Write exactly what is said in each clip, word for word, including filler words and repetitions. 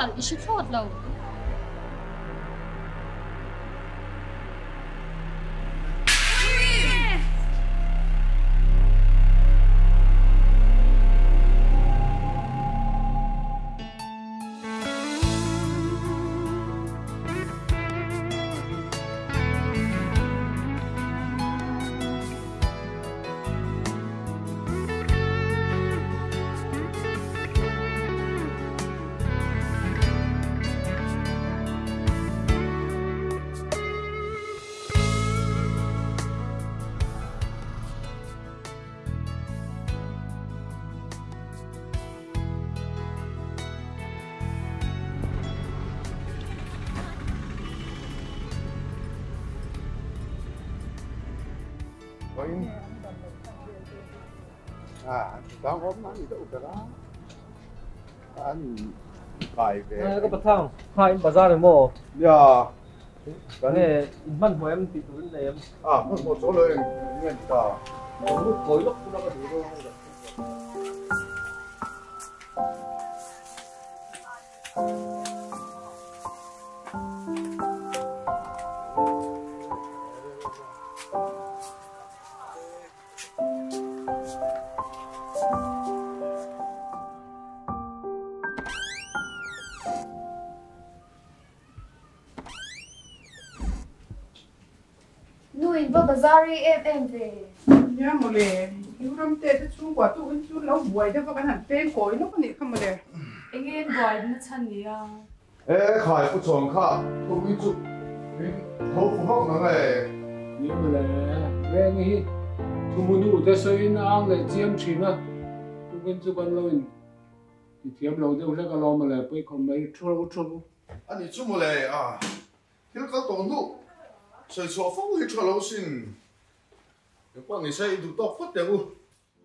mal ishi thot lo Koin. À, tao hôm nay thì đâu đó. Anh phải về. Này có bát thang, hai bazar này mò. Dạ. Cái này mình hỏi em thì tụi này em. À, một số lời nguyên cả. Một khối lúc nó có đủ đâu. Nuôi vào bazar em em về. Nhá mà lệ, yêu lắm tê thế chung quả tụ anh chú lâu buổi thế vào cái hẳn tên cối nó có gì không mà lệ. anh em gọi nó chân gì à Ê, khai phụ chồng khá. Tôi nghĩ chú. Thấu phụ học nó này. Nhưng mà lệ, về nghĩ. Thu mù nụ thế sợi in ang lệ chiếm chín á. Tôi quên chú quan lâu in. Thì thiếm lâu đều lấy cái lâu mà lệ bây còn mấy trâu trâu. Anh ấy chú mù lệ à. Thế nó có tổn thụ. Sợi số phong thì cho lâu xin. Nếu quan này sẽ đủ tóc phất đẹp không?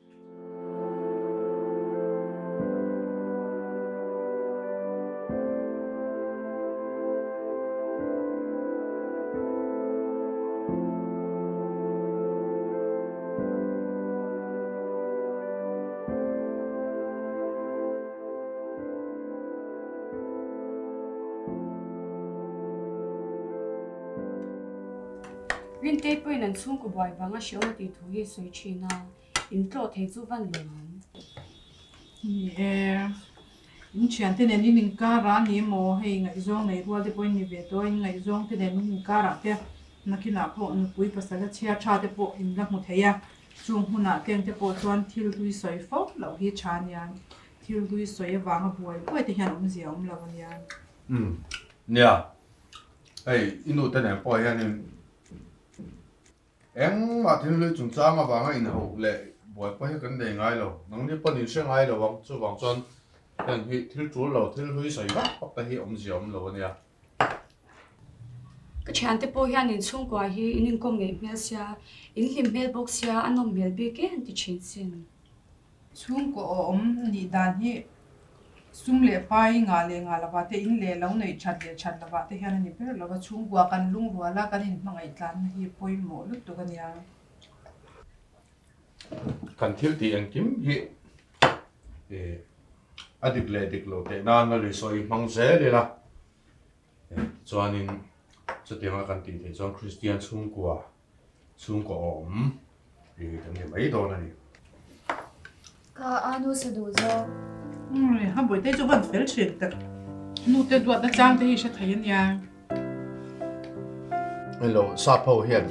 Rin tê bơi nằm xuống của bòi và ngã xíu mà tì thú hi suy chi na in trọ thấy du văn lùm Yeah. In chuyện thế nên mình cả ra ni mò hay ngày zong này qua thì bôi ni về tôi ngày zong thế nên mình cả ra thế. Nó khi nào bộ nó bôi bớt cái chia cha thế bộ in lạc một thế à. Chung hôn à tiếng thế bộ toàn thiếu đuôi soi phốt lâu hi cha nha. Thiếu đuôi soi vàng bôi bôi thì hiện ông gì ông lâu nha. Ừ. Nè. Ê, inu tên này bôi ha nên. Em mà thiên lưới chúng ta mà vàng anh hậu lệ bồi quay cái đề ngay rồi, nắng đi bận đi xe ngay rồi vàng chú vàng chân, hiện hi thiên chú rồi thiên lưới sấy vắt hoặc là hi ông gì ông rồi nè. cái chuyện tê bơi hiện in xuống của hi in công nghệ mail xia in lim mailbox xia anh ông mail bị cái anh thì chuyển xin Chung của ông ni đàn hi sum lệ pai ngà lệ ngà là vợ thế in lệ lâu này chặt lệ chặt là vợ thế hiện ni phải là vợ chung của căn lung của là căn hình mang ai tan hi bôi mỏ lúc đó cái nhà. Cần thiếu thì anh kiếm hi, à địch lệ địch lộ tệ nan là lệ soi mang rẻ đi là, cho nên cho tiếng là cần tìm thấy cho Christian chung của chung của ông, thì cái này mấy đồ này. Cả anh sẽ đủ rồi. Ừ, hắn bồi tê cho vẫn phải chuyện được. Nụ tê đuột đã trang tê sẽ thấy nha. Hello, sa phô hiện.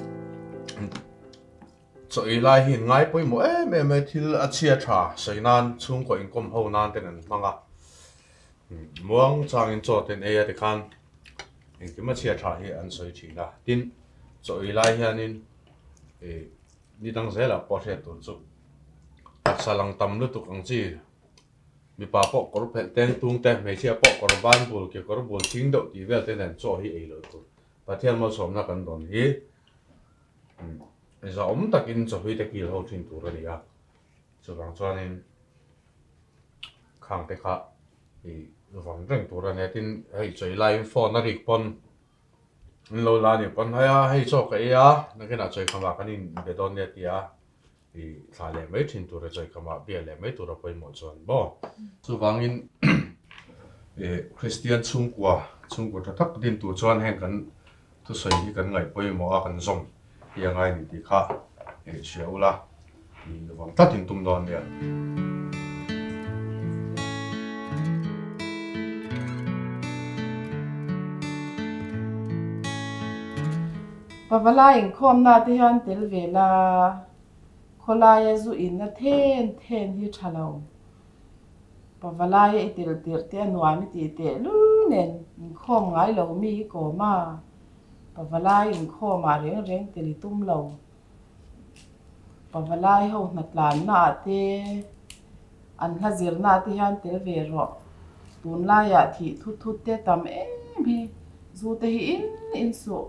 So ý lại hiện ngay bôi mồ em em em thì là chia trả sấy nan chung của anh công hậu nan tên anh mang à. Muang trang in cho tên ấy thì kan. Anh cái mà chia trả hiện anh sấy chỉ là tin. So ý lại hiện in. Đi đăng giấy là bỏ xe tuần chụp. Sa lang tâm lúc tục ang chi. Mi pa po có lúc tên tung tên mấy chia po có lúc ban bùn kia có lúc bùn chính độ thì về tên này cho hi ấy rồi thôi. Và thiên mà sống là cần đòn hi. Bây giờ ông ta kinh cho hi ta kia hậu trình tụ rồi à. Cho rằng cho nên khang tế khá thì vòng rừng tụ rồi này tin hay chơi lại phone nó rịch pon. Lâu là nhiều con hay hay cho cái á, nó cái nào chơi không vào cái nên để đón nhẹ thì à. Thì thà lẽ mấy trình tụ rồi chơi không vào bia lẽ mấy tụ rồi quay một chuyện bỏ. Cho rằng in Christian chung qua chung qua thắc din tu chuan hen kan tu soi hi kan ngai poi mo a kan zong hi ngai ni ti kha e chiaula i wang ta tin tum don ya Pavala in khom na ti han tel vela kholaya zu in na then then hi thalo Pavala ye tel tel te anwa mi ti te lu nen in khom ngai lo mi ko ma Pavala in khom ma reng reng tel tum lo Pavala ho na tlan na te an hazir na ti han tel ve ro tun la ya thi thu thu te tam em hi zu te hi in in su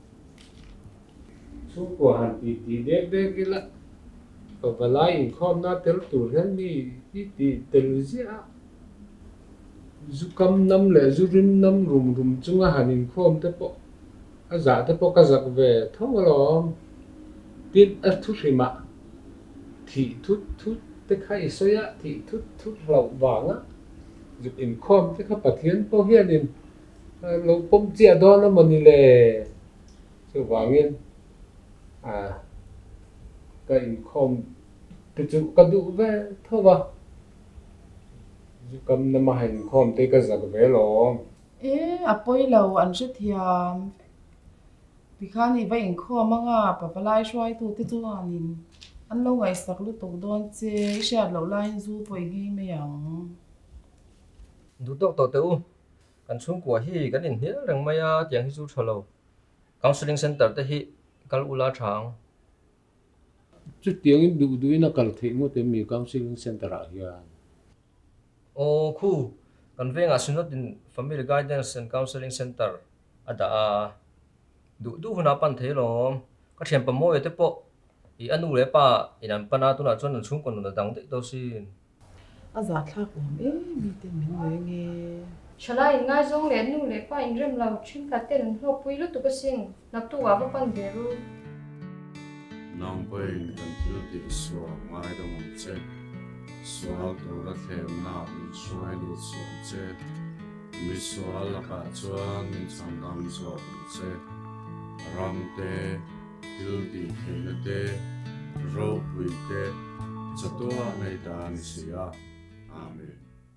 chung qua hàn tì tì đẹp đẹp cái là và lại không na tel tu hen mi tì tì tel gì á du cầm năm lệ du rin năm rum rum chung hàn in không thế bộ à giả thế bộ cái giặc về thâu lo tin à thu gì mà thì thu thu thế khai soi á thì thu thu lẩu vàng á du in không thế khai bát thiên bộ hiền in lâu bông chia đó nó mình lệ chứ vàng in à cái không thì chú cần đủ về thôi mà chú cầm nằm hành không thì cái gì cái về lo ê à bôi lâu anh sẽ thiam vì khá này vậy khó mà ngà bà bà lại xoay tu tí tu anh in anh lâu ngày sạc lúc tụng đón chế sẽ lâu lại du bôi ghi mấy yang đủ tốt tốt tiêu kan chung kwa hi kan in hial rang maya tiang hi chu thalo counseling center te hi kal ula thang chút tiếng đủ đủ nó cần thấy một cái miếng counseling center à ya o khu kan venga sunot in family guidance and counseling center ada a du du huna pan thelo ka thiam pa mo te po i anu le pa inan pana tu na chon an chung kon na dang te to sin à giả thắc ổn ê mi tên mình người nghe Shala in ngai zong le nu le pa in rem lau chin ka ten ho pui lu tu ka sing nak tu wa pan de ru nong poi kan thil ti so ngai da mong che so to la them na mi swai lu so che mi so la ka chuan mi chang dam so che ram te thil ti khen te ro pui te chatua nei ta ni sia amen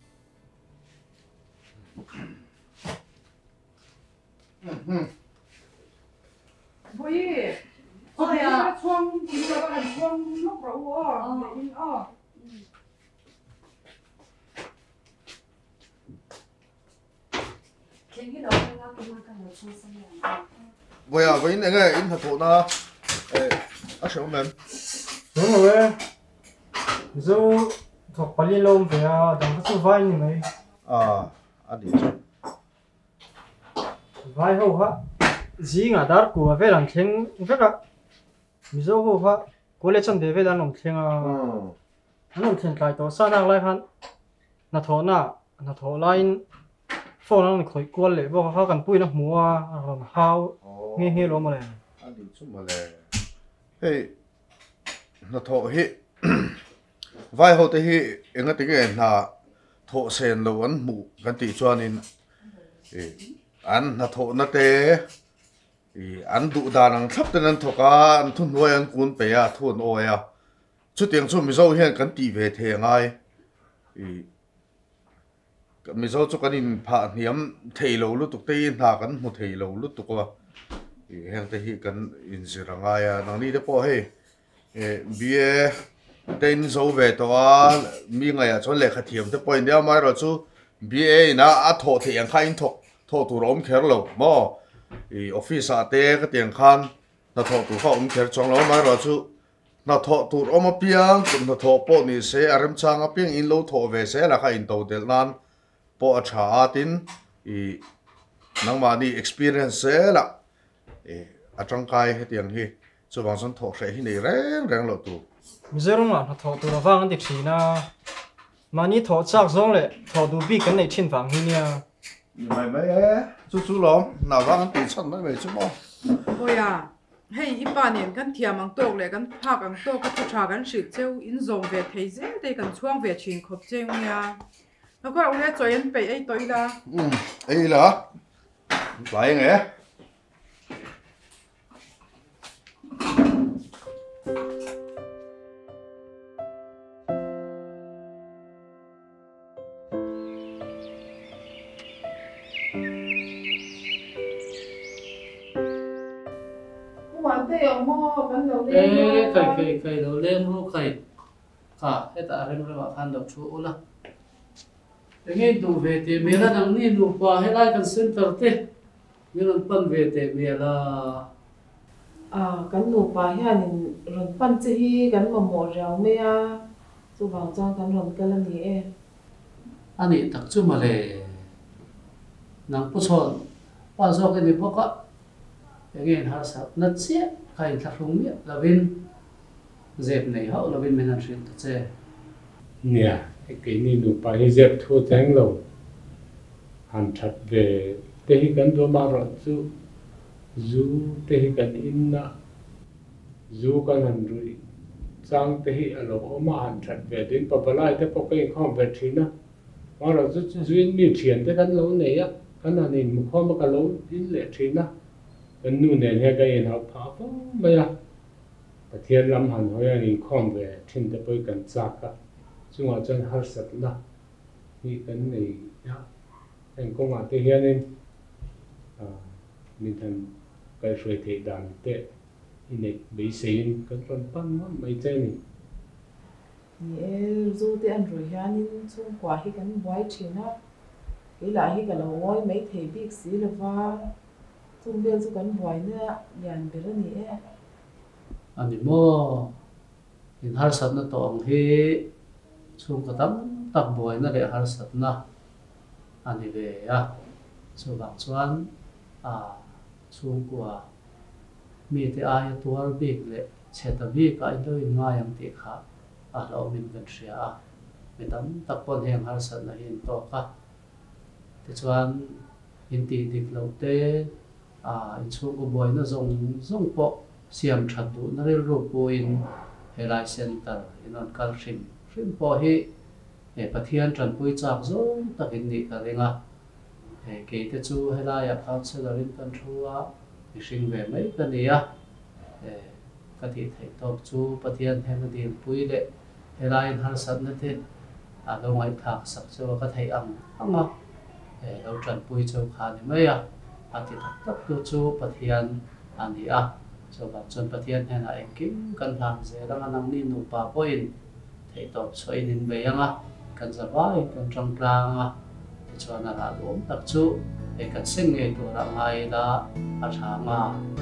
Bôi ôi à chuông in là cái chuông lúc rồi à để in à Cái cái đó cái nào cũng mang cái nào chung xong rồi. bây giờ với này in thật thụ na à sao mình đúng rồi zo thọc pali lom về à đang có vai như này à anh đi chứ vai ho ha gì ngã dar của về làm theng về cả mi zo ho ha cô lệ chân để về làm theng à làm theng cái đó sa năng lại han na thọ na na thọ line phone năng khởi cô lệ bao ha cần pui nó mua làm hao nghe nghe lo mà này anh đi chứ mà lẽ hey nó thọ hi vai hậu thì hi anh cái cái là thọ sen lâu anh mù cái tỷ cho nên anh nó thọ nó tê anh đủ đà năng thấp tên anh thọ cả anh thun nuôi anh cuốn bé à thun oi à chút tiếng chút mình dâu hiện cái tỷ về thế ngay mình dâu chút cái nhìn phá niệm thầy lâu lúc tục tây thà cái một thầy lâu lúc tục qua hiện tại hi cái in sự rằng ai à năng đi đó po hey bia tên dâu về đó mi ngày à cho lệ khát hiểm thế point đó mà rồi chú bia na à thọ thì anh khai thọ thọ tụ rom khéo lâu mà office à tê cái tiếng khan na thọ tụ họ rom khéo trong lâu mà rồi chú na thọ tụ rom mà piang tụm na thọ po ni se aram chang à piang in lâu thọ về se là khai in tàu del nan po cha tin nang mà đi experience se là à trong cái cái tiếng hi cho bằng sân thọ sẽ hi này rèn rèn lâu tụ Mizoram là thọ tụ vang anh đi chỉ na mà ni thọ chắc giống lệ thọ tụ bị cái này thiên vang hi nha mày mấy ấy chú chú lắm nào vang tiền sẵn mấy mấy chú mò bôi à hey ít ba niên kan thiam ang tok le kan phak ang tok ka thu tha kan shit cheu in zong ve thei ze te kan chuang ve chin khop cheu nia nó có ông hết rồi anh bị ấy tối là ừ ấy là lại nghe hoàn thế ông mò vẫn lâu ê lên khởi khởi khởi đầu lên hô khởi cả hết tạ lên rồi bạn đọc chú là nghe đủ về thì mình là nắng ni đủ qua hết lại cần center thế nhưng lần phân về thì mình là à cái nụ bà hiện rồi phân chỉ hi cái mà mỏ rau mê à dù vào trong cái rồi cái là gì em anh ấy thật chú mà lệ nắng bút sồn bao giờ cái gì bốc á nghe hắn sao nát xé khai thác rung miệng là bên dẹp này hậu là bên mình làm chuyện thật xe nè cái này nụ bà hi dẹp thua tránh lâu hàn chặt về thế hi gần đôi mà rồi chú chú thế hi gần in na chú gần hàn rồi sang thế hi alo ôm mà hàn chặt về đến bà bà lại thế bốc cái không về chín na mà rồi chú chú in miền triển thế gần lâu này á gần là nên một hôm mà cả lâu in lệ chín na gần nu này hay cái gì nào phá phong bây giờ cái thiên lâm hàn hồi anh không về trên thế bơi gần chắc á chúng ta chân hết sạch na thì cái này nhá anh công an thế hiện nên à mình thành cái suy thế đàn tệ này bị xin cái phần pan nó mấy cái này nhẹ dù thì anh rồi hiện nên xung quanh hi cái quái chuyện á cái lại hi cái là ngồi mấy thầy biết xí là va xung bên xung quanh quái nữa nhàn về đó nhẹ anh ấy mua hiện har sat na tong hi chung cái tấm tập bồi nó để har sat na anh ấy về à số bạc chuan à chung của mi te ai tuar big le cheta bi ka indo in nga yang ti kha a lo min kan ria a mi tam tak pon heng har sat na hin to ka te chuan in ti dik lo te à in chung ko boi na zong zong po siam that du na rel ro po in helai center in on kal rim rim po hi e pathian tran pui chak zong takin ni ka renga e ke te chu helai a counselor in kan thua i hring ve mai ka ni a e ka ti thei tok chu pathian hem dil pui le helai in har sat na te a lo ngai thak sak chu ka thei ang anga e lo tran pui chu kha ni mai a a ti tak tak tu chu pathian ani a so ba chon pathian hena engkim kan hlang ze ranga nang ni nu pa point thei top choi nin be anga kan zawai kan tang tanga ti chuan ala lom tak chu e kan sing nge tu ra ngai da a thanga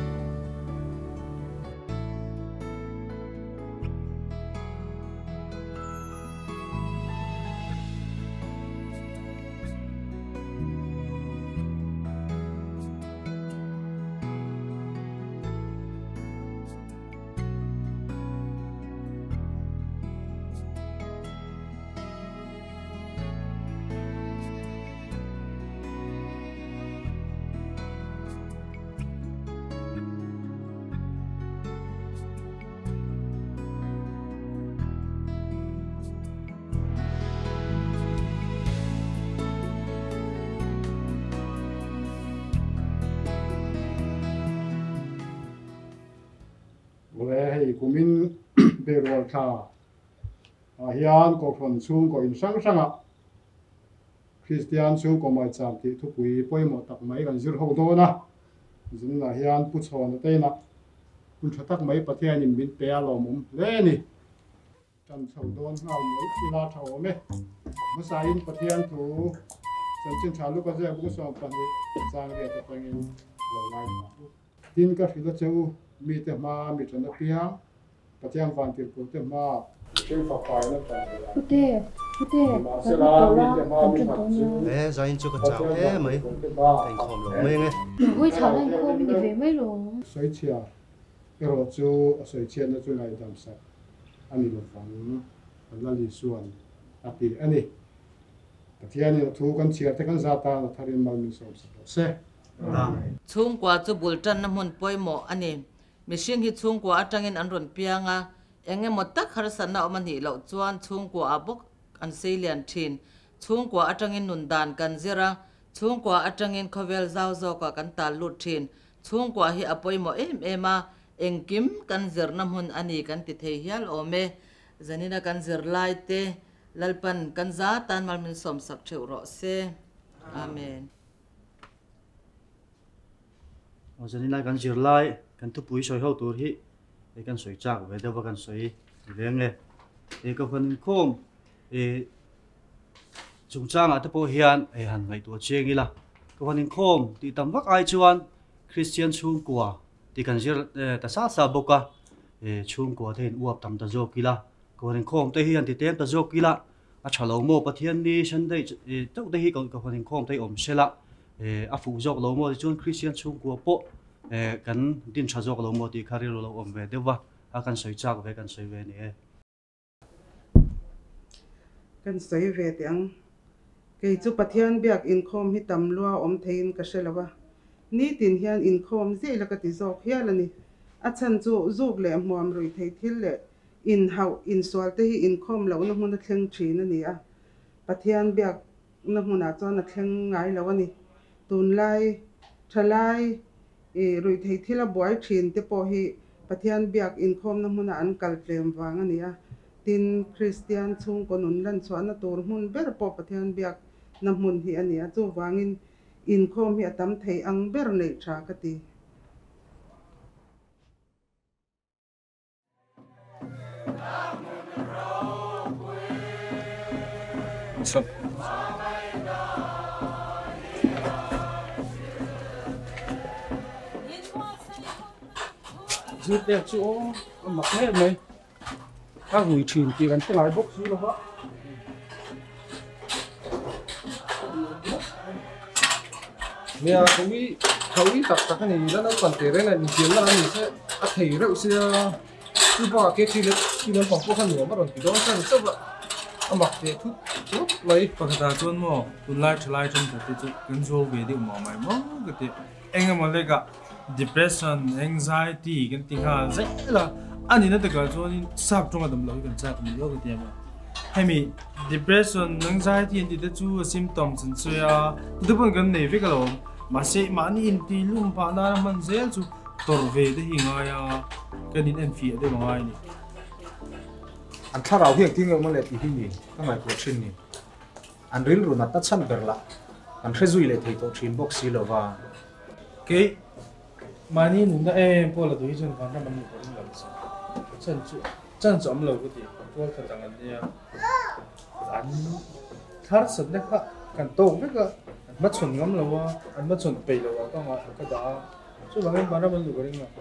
Lẽ hay của mình bề rồi thà hiền có phần xuống có in sang sang ạ Christian xuống có mai chạm thì thu quý bôi một tập máy gần dưới hậu đó na dân là hiền bút chọn đây na kun cho tắc mấy bát thiên nhìn bên bè lò mồm lên nè chân sầu đôn ngào mấy khi la thầu mê mà sai in bát thiên thu chân chân chả lúc cái gì cũng xong phần đi sang về tập anh em lò lại tin các thứ đó châu mi te ma mi chana piang patiang van tir ko te ma chim fa fa na ta Pute, pute, ma se la mi te ma mi ma chu ê giờ anh chưa có chào thế mấy thành khom lỗ mấy nghe Ôi chào anh cô mình đi về mấy rồi. soi chia ero chu soi chia na chu ngai dam sa ani lo fang la li suan api ani patiang ni thu kan chia te kan za ta na tharin mal mi so se chung kwa chu bultan na mun poimo ani mishing hi chung kwa atangin an ron pianga enge motak har sanna oman hi lo chuan chung kwa abok an selian thin chung kwa atangin nundan kan zira chung kwa atangin khovel zau zo ka kan tal lut thin chung kwa hi apoi mo em ema engkim kan zirna mun ani kan ti thei hial ome zanina kan zir lai te lalpan kan za tan mal min som sak theu ro se amen o zani lai kan zir lai kan tu pui soi ho tur hi e kan soi chak ve de ba kan soi leng e e ka phan khom e chung chang a te po hian e han ngai tu cheng ila ka phan khom ti tam vak ai chuan Christian chung kwa ti kan zir ta sa sa boka e chung kwa the uap tam ta zo kila ka phan khom te hian ti tem ta zo kila a chalo mo pathian ni san dei e to te hi ka ka phan khom te om sela e a fu jok lo mo chuan Christian chung kwa po e kan din tha jok lo mo ti khari lo om ve dewa a kan soi chak ve kan soi ve ni e kan soi ve tiang ke chu pathian biak in khom hi tam lua om thein ka shelawa ni tin hian in khom ze la ka ti zok hial ani a chan chu zuk le muam rui thei thil le in hau in swal te hi in khom lo na mun thleng thin ani a pathian biak na mun a chon a thleng ngai lo ani tun lai thalai e rui thei thil a buai thin te po hi pathian biak in khom na mun an kal tlem wang ani a tin Christian chung ko nun lan chuan na tur mun ber po pathian biak na mun hi ani a chu wangin in khom hi atam thei ang ber nei tha ka ti Sắp dư đẹp chỗ mặc hết này các gửi chìm thì gắn cái lái bốc xíu là vậy nè không biết không biết tập tập cái này nó còn tệ đấy này tiếng là mình sẽ ăn thầy rượu sẽ cứ bỏ cái khi nó khi nó phòng phố khăn nữa mà còn thì đó sao nó sắp vậy ăn mặc thì thuốc thuốc lấy Và cái ta chôn mò Tụi lai trở lại trong thật thì Gần dô về đi mò mày mò Cái thì Anh em mà lấy cả Depression, anxiety Cái tình hà dễ là Anh ấy nó tất cả cho nên Sắp trong là tầm lâu Gần sắp tầm lâu cái tiền mà Hay mình Depression, anxiety Anh thì đã chú symptoms Anh xưa à Tôi vẫn gần này với cái lâu Mà sẽ mà anh in tì luôn Bà na mình dễ chú Tổ về để hình ai à Cái nên em phía để bằng ai này An tharau hiang ting mo le ti hi ni ka ngai ko thin ni an ril ru na ta chan ber la an khezui le thei to thin box si lova cái mà ni nung da em po la do hi chen kan na man ko ring la sa chen chu chen chom lo ko ti po ka tang an ya an thar sat na ka kan to ve ka ma chun ngam lo wa an ma chun pe lo wa ka ma ka da chu ba ngai ba na man lu ko ring la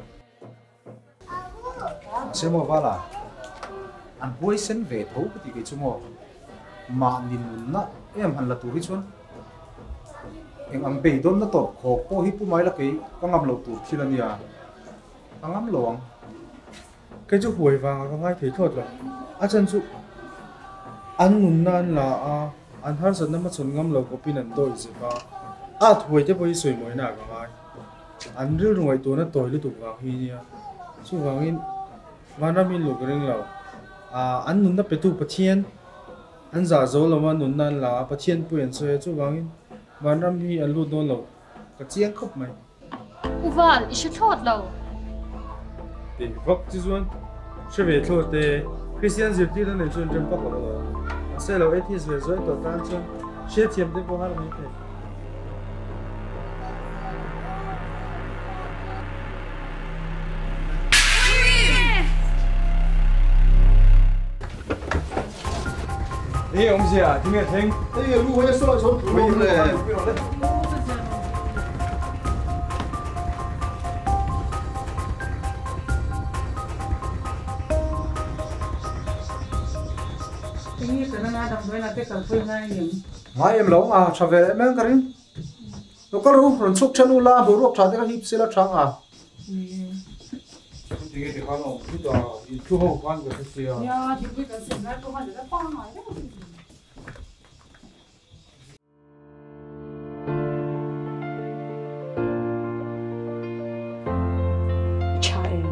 se mo wala an boy sen ve tho ti ke chumo ma nin nun na em han la tu ri chon eng ang be don na to kho po hi pu mai la ke ka ngam lo tu thilania ka ngam lo ang cái chú hồi vàng có ngay thấy thuật là à chân chú ăn nún nan là à ăn har sân năm chun ngâm lâu có pin ăn đôi gì ba à hồi thế bây soi mới nào có ngay ăn riêu ngoài tôi nó tôi lúc tụ vàng hi nha chú vàng in vàng năm in lục cái lâu à ăn nún nó bị tụ bát thiên ăn giả dấu là vàng nún nan là bát thiên bùi ăn soi chú vàng in vàng năm hi ăn lụt đôi lâu cái chiang khóc mày Uval, is het thot lâu thì vóc chứ luôn sẽ về thôi thì Christian diệp thì nó nên chọn chọn bóc rồi sẽ là atheist về rồi tổ tan chọn sẽ tiêm tới bao nhiêu mấy Ê ông gì à, thì nghe thấy Ê lu bây giờ số lại số Bây giờ Mai em lâu à, trả về em em cái gì? Nó có lúc rồi xúc chân u la, bố ruột trả thế cái hip xe là trắng à? thì cái con nó cứ đó chú hậu quan của cái gì à? Ya, thì cái cái gì nó cũng hay là phong rồi đấy. Cha em.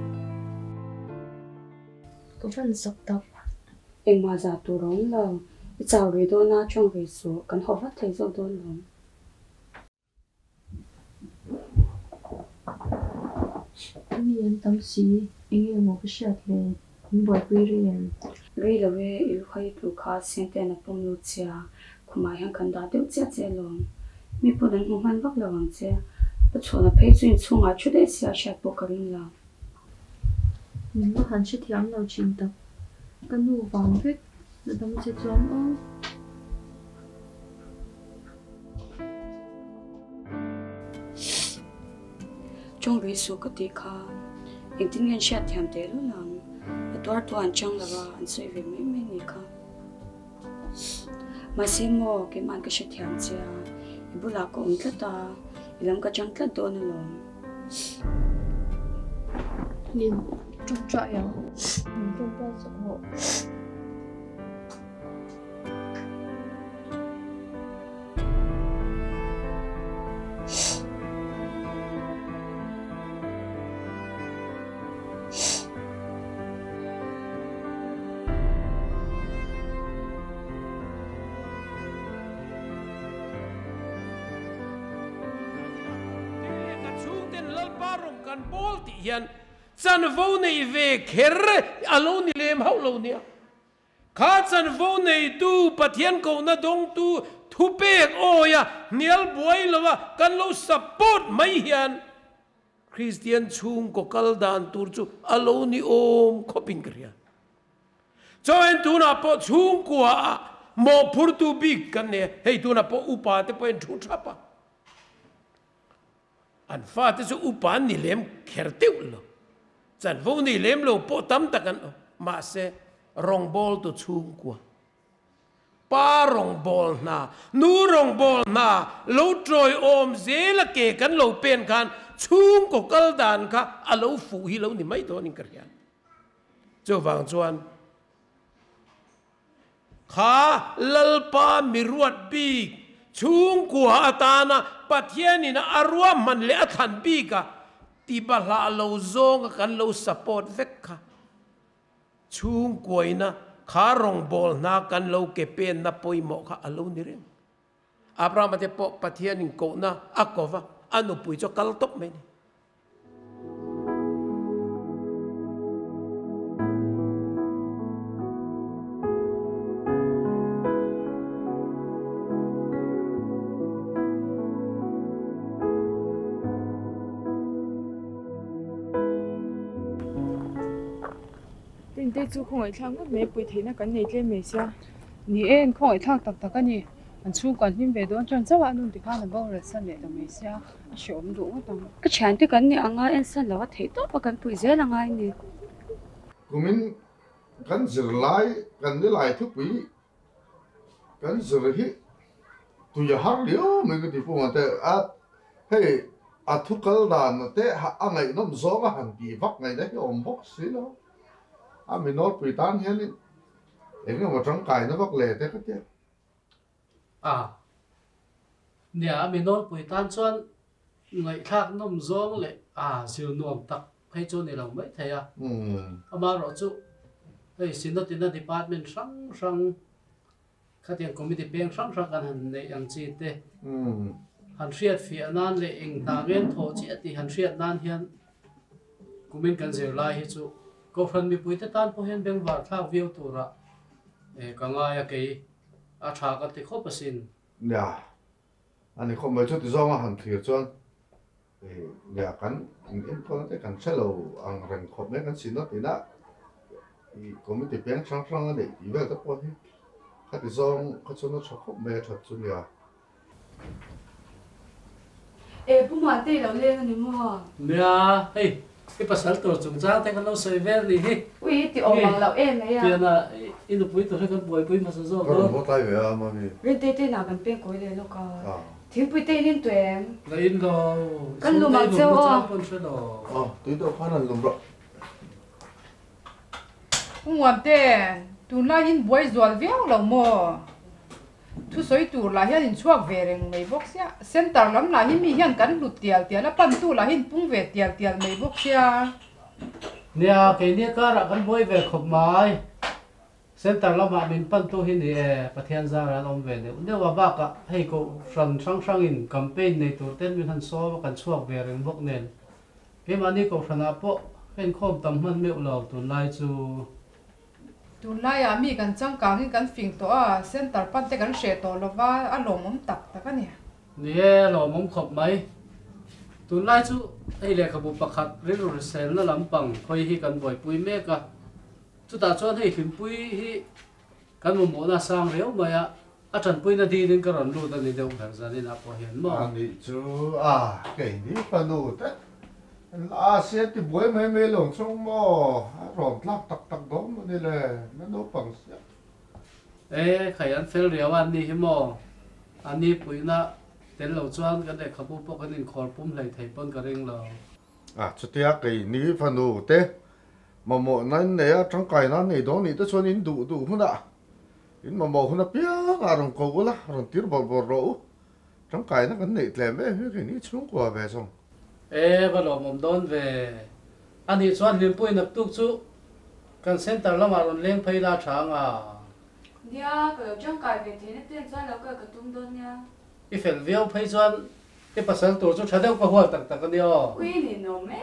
Cũng vẫn dọc tóc. Em mà giả tù rống là chào người đó na trong người số cần học vắt thấy rồi đó lòng anh yên tâm gì anh em một cái sự thế anh bồi quy riêng gây là về yêu khai tu khá xem tên là phong lưu chia cũng mai hàng cần đã tiêu chết chết lòng mi phụ nữ không ăn vắt là vàng chết bất chợt là thấy chuyện chung à chút đấy xia xia bộ cái gì là mình có hẳn sẽ thiam lâu trình tập cái nụ vàng vết là đâm chết chóm ô trong người số cái gì cả những tin nhắn chat thiam thế luôn lòng tour tuan chang la ba an soi ve me me ni ka ma se mo ke man ka she thiam cha ibula ko um tla ta ilam ka chang tla don lo liền trong trại à mình trong ta sợ hộ hian chan vo nei ve kher alo ni lem hau lo nia kha chan vo nei tu pathian ko na dong tu thu pek o ya nial boy lawa kan lo support mai hian Christian chung ko kal dan tur chu alo ni om khopin kriya choen tu na po chung kwa mo phur tu big kan ne hei tu na po upa te po en thu thapa an fa te su upan ni lem khertiu lo chan vo ni lem lo po tam takan ma se rong bol to chung kwa pa rong bol na nu rong bol na lo troi om zela ke kan lo pen kan chung ko kal dan kha alo fu hi lo ni mai to ning kar hian cho wang chuan kha lalpa miruat bi chung kwa atana pathiani na arwa man le athan bi ka ti bala lo zong kan lo support vek kha chung koina kha rong bol na kan lo ke pen na poimo kha alo ni rem abraham te po pathiani ko na akova anu pui cho kal top me ni tê chú không ai thang có mấy bụi thế nó cái này lên mấy xa ni em không ai thang tập tập cái này anh chú còn phim về đó cho rất là nung thì khá là bao rồi sao để tao mấy xa sớm đủ tao cái chán thì cái này anh ấy sao là thấy tốt và cái bụi dễ là ngay nè của mình cái giờ lại cái này lại thức quý cái giờ hi tụi giờ hát liễu mình cái tipo mà thế à hey à thuốc cái đàn nó thế anh ấy nó gió cái hàng kỳ vắt này đấy cái ôm bốc xí đó à mình nói bụi tan hết đi em cái mà trắng cài nó vắt lệ thế cái chứ à nè mình nói bụi tan chuan người khác nôm gió lệ à siêu nuông tắc hay chỗ này là mấy thầy à à mà rồi chú hey xin nó tin là department sang sang khách hàng committee bank sang sang cái hành này anh chị thế hành siết phía nan lệ anh ta bên thổ chỉ thì hành siết nan hiền của mình cần giữ lại hết chú có phần bị bụi tan po hiền bên vào thao view tu ra cái ngay cái à trả cái thì khó bớt xin dạ anh ấy không mấy chút thì do mà hành thiệt cho dạ cắn em có cái cắn xe lầu ăn rành khom mấy cắn xin nó thì đã có mấy cái bén sang sang để ý về tất cả các cái do các chỗ nó cho khom mấy thật chứ nhỉ ê bố mà tê lâu lên rồi mà nè hey cái pasal tu chung chang te kan lo soi ver ni hi ui ti om mang lâu em này à tiền là in được bui tu kan bui bui mà sao zo có một tay về à mà mi bên tê tê nào cần bên cuối đây lúc à thiếu bui tê lên tuổi em là in lo kan lu mang châu à ờ tí đâu khá là lùm rồi không quan tê tu na in boy zual véo lâu mò thu soi tu là hian in chuak về reng mấy box ya center lam là hi mi hian kan lut tial tial la pan tu là hin pung về tial tial mấy box ya nè cái này cả là kan bui về khop mai center lama min pan tu hin e pathian za ran om ve ne ne wa ba ka hei ko ran sang sang in campaign nei tur ten min han so kan chuak ve reng bok nen ke mani ko thana po hen khom tam man me ulo tu lai chu tu lai a mi kan chang ka hi kan fing to a center pan te kan she to lova a lom om tak tak ani ne lo mong khop mai tu lai chu ei le khabu pakhat ril ru sel na lampang khoi hi kan boi pui me ka chu ta chon hei thim pui hi kan mo mo na sang reu mai a a chan pui na di din ka ron lu ta ni deu thar za din a po hian mo ani chu à cái ni panu te a se ti boi mai mai long chung mo rom tlak tak tak dom ni le na no pang sia e khai an fel riawan ni hi mo ani pui na ten lo chuan kan de khabu po kan in khor pum lai thei pon ka reng lo à chu tia cái ni panu te mà mộ nên này trong cái nó này đó này tôi cho nên đủ đủ hơn ạ, in mà mộ hơn là bia à rồng cầu lá rồng tiết bò bò rỗ trong cái nó cái này làm mấy cái này xuống qua về xong, e ba lo mom don ve ani chuan lim pui nak tuk chu kan center lama ron leng phei la thang à nia cái trong cái về thế nên tiền cho nó cái cái tung đơn nha i fel viau phei chuan e pasal tur chu thadeu ka hual tak tak ani o ui ni no me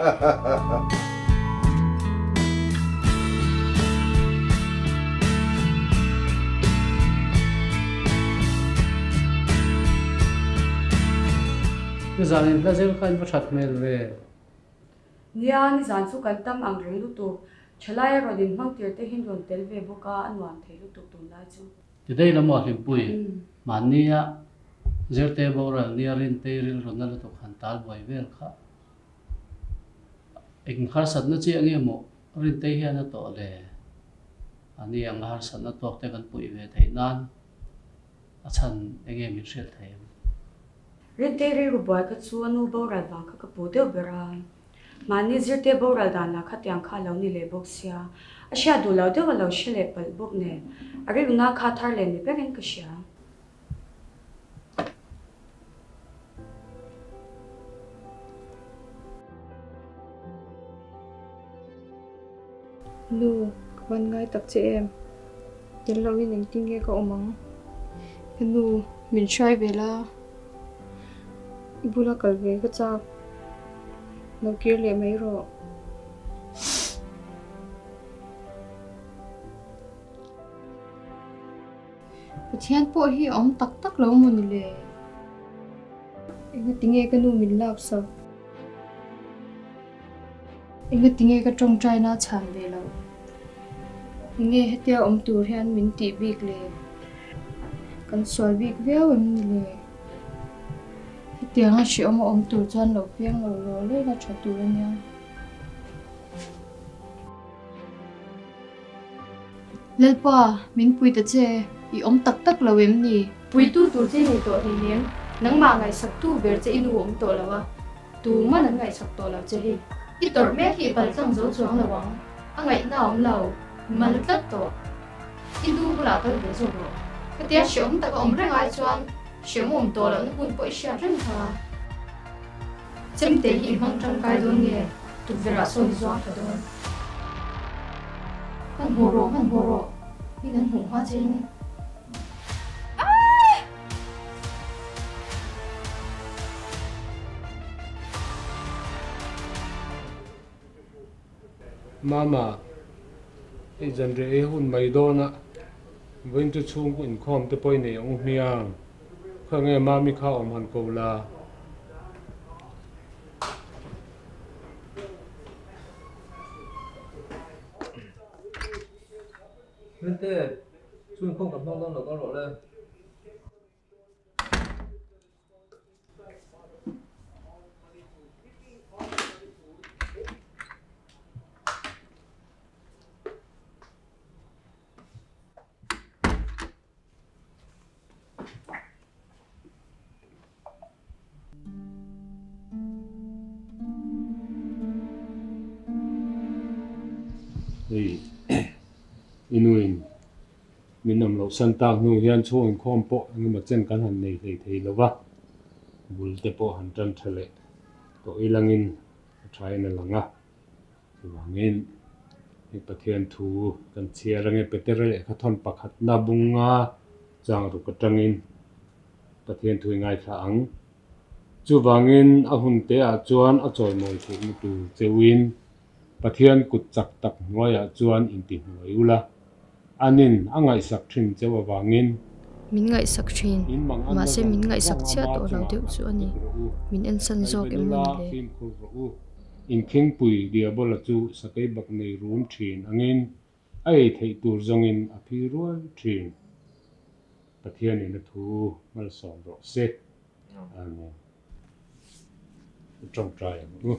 cái giờ này là giờ kan va that mel ve nia ni zan chu kan tam ang reng lu tu chalai ro din mang tir te hin ron tel ve boka anwan thei lu tu tu lai chu ti dei la mo lim pui man nia zer te bo ra nia rin te ril ron na tu khan tal boi vel kha eng har sat na chi ange mo rin te hian na to le ani ang har sat na tok te kan pui ve thei nan a chan enge mi hrel thei rin te ri ru boy ka chu anu bo ral wang kha ka pu deu bera mani zir te bo ral dan la kha tyang kha lo ni le bok sia a sha du lo deu lo shele pal bok ne ari na kha thar le ni pe ren ka sha lu quan ngay tập chị em giờ lâu đi nành tin nghe cậu mắng cái lu mình try về la ibu la kal ve ka cha no kir le mai ro pathian po hi om tak tak lo mun le enga tinge ka nu min lap sa enga tinge ka trong trai na chan ve lo inge hetia om tur hian min ti bik le kan sol bik veo em le tiếng là om om tur chan lo piang lo lo le la cha tur nya lelpa min pui ta che i om tak tak lo em ni pui tu tur che ni to ni nem nang ma ngai sak tu ber che inu om to la wa tu ma nang ngai sak to la che hi i tor me ki pal chang zo chuang la wang a ngai na om lo ma lu tat to i du bu la to de zo ro ka tia shom ta om re ngai chuan shom om to la nu bun poi sha ren tha chim te hi mang tang kai don nge tu vera so hi zo ta don kan ho ro kan ho ro hi kan hu hoa che ni mama e jan re e hun mai do na voin tu chung kun khom te poi ne ong miang khange mami kha om han ko la nên thế chung không gặp nông nông là con rõ lên Hey. Inuin min nam lo san tak nu hian chuan khom po ngma chen kan han nei thei thei lova bul te po han tran thale ก็อีหลังอินใช้ในหลังอ่ะหลังอิน hi pathian thu kan chia range petere le kha thon pakhat na bunga chang ru ka tangin pathian thu ngai tha ang chu wangin a hun te a chuan a choi moi thu mu tu chewin pathian kut chak tak ngoya chuan in ti noi ula anin angai sak thin chewa wangin min ngai sak thin ma se min ngai sak chia to lo deuh chu ani min en san zo ke mun le in king pui dia bola chu sakai bak nei room thin angin ai thei tur zongin a phi rual thin pathian in thu mal som ro se ani trong trai nu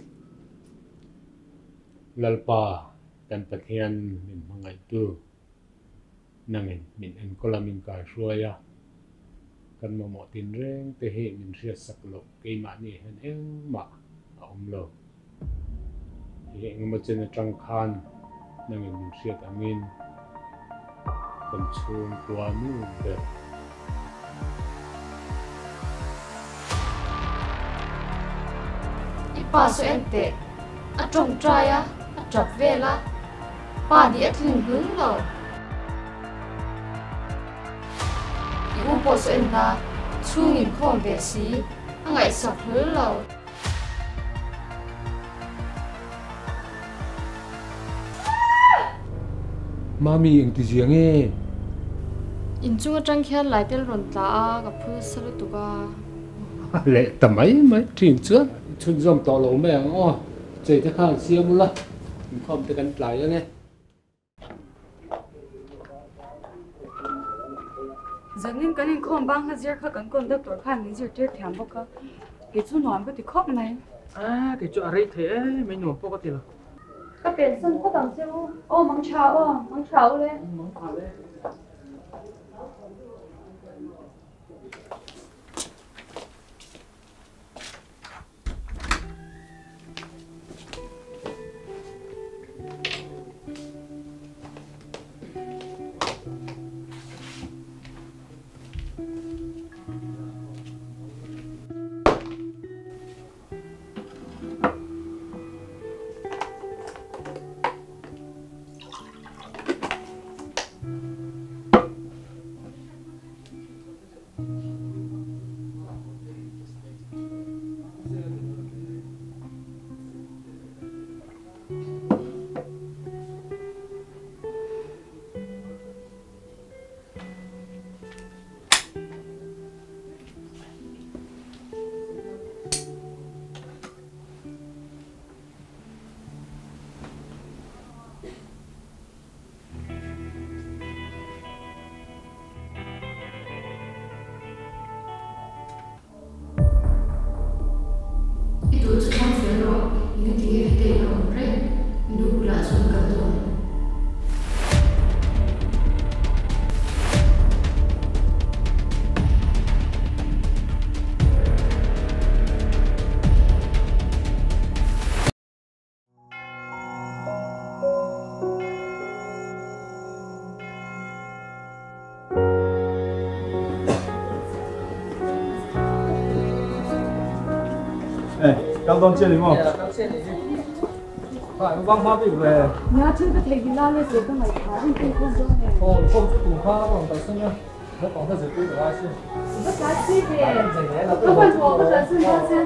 lalpa kan pathian min mangai tu nangin min en kolamin ka hruaya kan mo mo tin reng te he min ria sak lo ke ma ni hen eng ma a om lo he ngma chen atang khan nangin min ria amin kan chung tua nu de ipa so ente a trong trai a a trap vela pa di a thin hung lo u po so en na chung in khom ve si a ngai sak hul lo mami eng ti jiang e in chung atang khian lai tel ron tla a ka phu salu tu ka le tamai mai thin chuan chun zom to lo me ang o chei te khan siam la khom te kan tlai ang e Zangin kanin khom bang hazir kha kan kon doctor khan ni zir ter thiam boka ke chu nuam ko ti khop nai à cái chỗ ở đây thế mấy nụ po có tiền à ka pen san ko dang se o mang cha o mang cha o le mang cha le Căng đón trên đi không? Dạ, căng trên đi. Phải văng hoa bị về. Nhà chưa có thể đi la lên rồi, tôi mày tháo đi cái con dâu này. Ồ, không đủ hoa còn tại sao nhá? Nó còn thật sự tôi của ai chứ? Nó cá chi về. Nó còn thua có thật sự ra xem.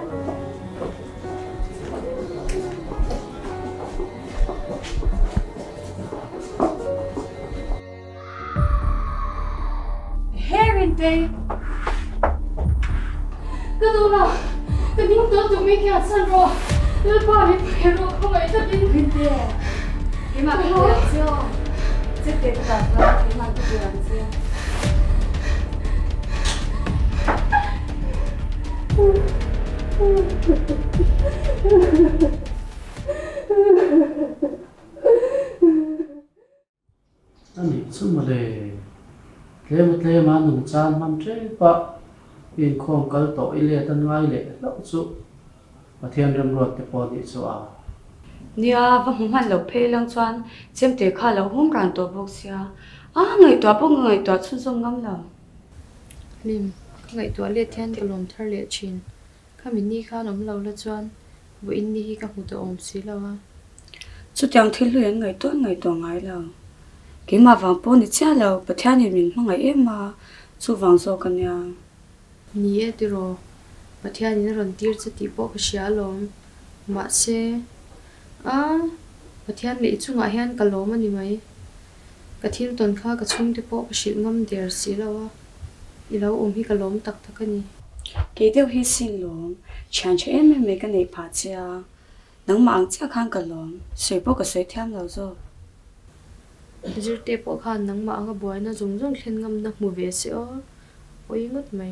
Harrington. cái đồ nào cái những thứ tụi mình kia săn rồi lớp ba mình phải rồi không phải cho mình Quên tiền cái mà cái tiền chưa chết tiền cả rồi cái mà cái tiền chưa anh chung mà để lê một lê mà nung chan mam chế bạ in khom kal to ile tan ngai le lo chu pathian rem rot te po di chu a nia va hum han lo phe lang chuan chem te kha lo hum kan to bok sia a ngai to bok ngai to chun song ngam lo lim ngai to le thian ka lom thar le chin kha min ni kha nom lo la chuan bu in ni hi ka hu to om si lo a chút tiếng thiên luyện ngày tuần ngày tuần ngày lâu cái mà vàng bún thì chả lâu bữa theo nhìn mình mà ngày em mà chú vàng số cái nhà nhỉ thì rồi bữa theo nhìn rồi tiêu cho tí bộ cái xia lồng mà xe à bữa theo lấy chung ngày hen cái lồng mà đi mấy cái thiên tuần khác cái chung tí bộ cái xịt ngâm đèn xí lâu đi lâu ôm hi cái lồng tắc tắc cái này cái điều hi xin lồng chẳng cho em em mấy cái này phá chia nắng mạng chắc khang cái lồng sấy bộ cái sấy thêm lâu rồi giờ tiếp bộ khăn nắng mạng cái bói nó dùng dùng khen ngâm nắp mùi về sữa ôi ngất mày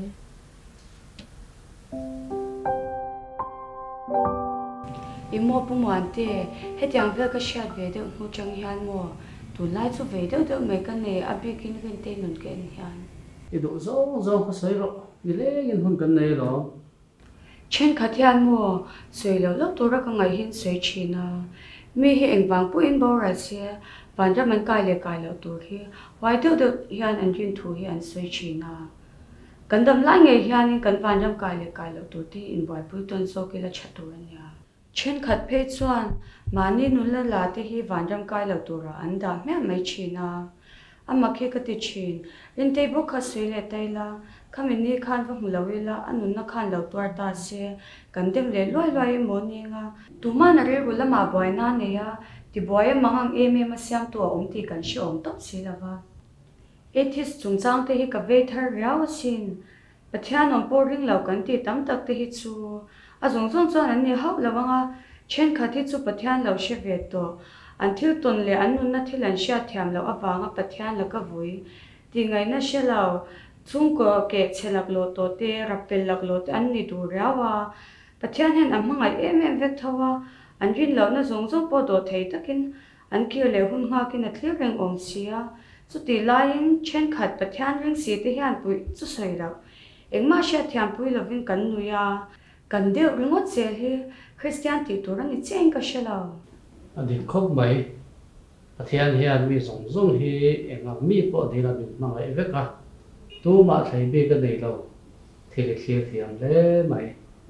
em mua bún mòn thì hết tiếng về cái xe về được mua trăng hiền mua tụi lái số về được được mấy cái này abi kinh kinh tên nón cái hiền cái độ gió gió có sấy rồi cái lẽ cái hôn cái này rồi trên khát hiền mua sấy lâu lâu tôi ra cái ngày hiền sấy chín à mi hi anh vàng bún in bao ra xe bạn ra mình cài lệ cài lâu tôi hi vài được được hiền anh chuyên thu hiền sấy chín à cần đâm lại ngày hiền cần bạn ra cài lệ cài lâu tôi thì in vài bữa tuần sau cái là chặt tôi nha trên khát phê chuan mà nên nuôi là thì hi vạn trăm cái lâu tôi ra anh đã mẹ mấy chín à anh mặc cái cái chín lên tay bốc khát suy lệ tay là kami ni khan vong lâu là anh nuôi nó khan lâu tôi ta sẽ cần đem lệ loài loài món gì nga tụi mà nãy rồi là mà boy na này à thì boy em mang em em mà xem tua ông thì cần sử ông tốt xí là va ethis chung chang te hi ka ve thar raw sin pathian on boring lâu cần thì tắm tắc te hi chu a zong zong chuan an ni hau lawanga chen kha thi chu pathian lo she ve to an thil ton le an nun na thil an sha thiam lo awanga pathian la ka vui ti ngai na she lo chung ko ke chelak lo to te rapel lak lo te an ni du rawa pathian hen amanga em em ve thawa an rin lo na zong zong po do thei takin an ki le hun nga kin a thlir reng om sia chu ti lain chen khat pathian ring si te hian pui chu soi lo engma sha thiam pui lovin kan nuya cần điều ringot chel hi Christian ti tur ani cheng ka shelo anh khóc mấy pathian hiền mi zong zong hi engam mi po de la min ma ngai ve ka tu ma thei be ka nei lo thil thil thiam le mai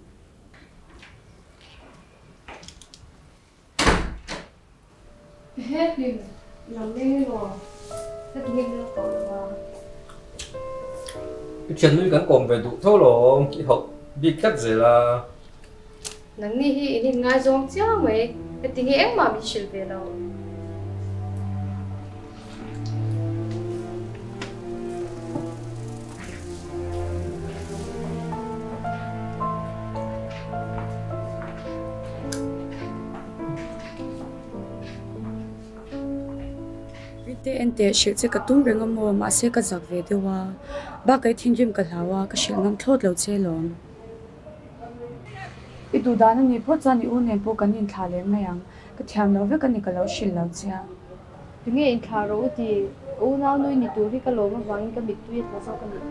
hết đi làm đi rồi hết nhanh nó còn là cái chuyện này cần còn về đủ thôi rồi cái học biết cách gì là nắng ni hi ni ngai zong chia mấy cái tiếng em mà bị chịu về đâu te ente shil che ka tum renga mo ma se ka zak ve dewa ba kai thinjim ka hlawa ka shil ngam thlot lo che lom i du dana ni pho cha ni u ne po kan in thla le mayang ka thiam lo ve ka ni ka lo shil lo cha tiếng nghe thà rồi thì u nào nuôi ni tu hi ka lo ma wang ka bit tu ye ta sao ka ni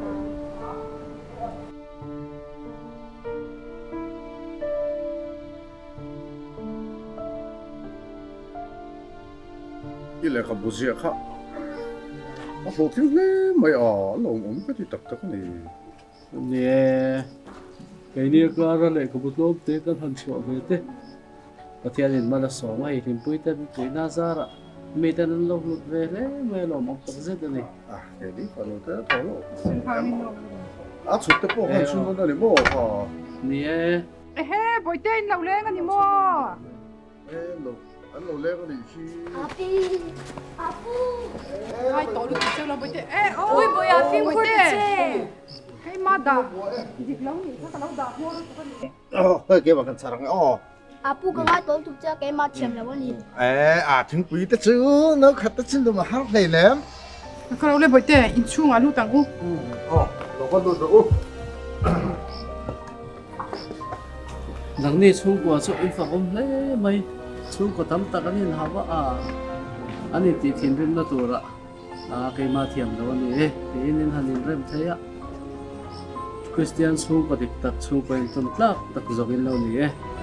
cái này có bút gì khác, à hồ thiên lê mày à, lòng ông cái gì tắc tắc này, nè cái này có ra lại có bút lốp thế cái thằng chọn về thế pathian in mà là sống hay thì bui tên bui na ra ra mấy tên lốp lốp về đấy mấy lốp mọc tóc rất này à cái đi còn cái thằng nó à chút cái bộ hàng xuyên nó này bộ à nè ê bồi tên lâu lên anh mua ê lâu anh lâu lên cái gì Api, Apu. Hai tổ được chơi là bồi tên ê ôi bồi à phim bồi tên cái mà đã dịch lâu nhỉ sao lâu đã mua ờ hơi cái bằng cái sarang ờ Apu cái mai tổ chụp cho cái mà chém là bao nhiêu ê à thằng quý ta chứ nó khát ta chứ mà hát này lắm cái lâu lên bồi tên in chung à lúc tặng u ờ nó có đồ đồ rằng này chung của số in phạm ông lấy mày chung của tấm tắc anh in hava à anh ấy thì thiên viên nó tổ ra à cái mà thiểm đó anh ấy thì in hành in rem thấy á Christian chung của địch tắc chung của in tuần tắc tắc dọc in lâu này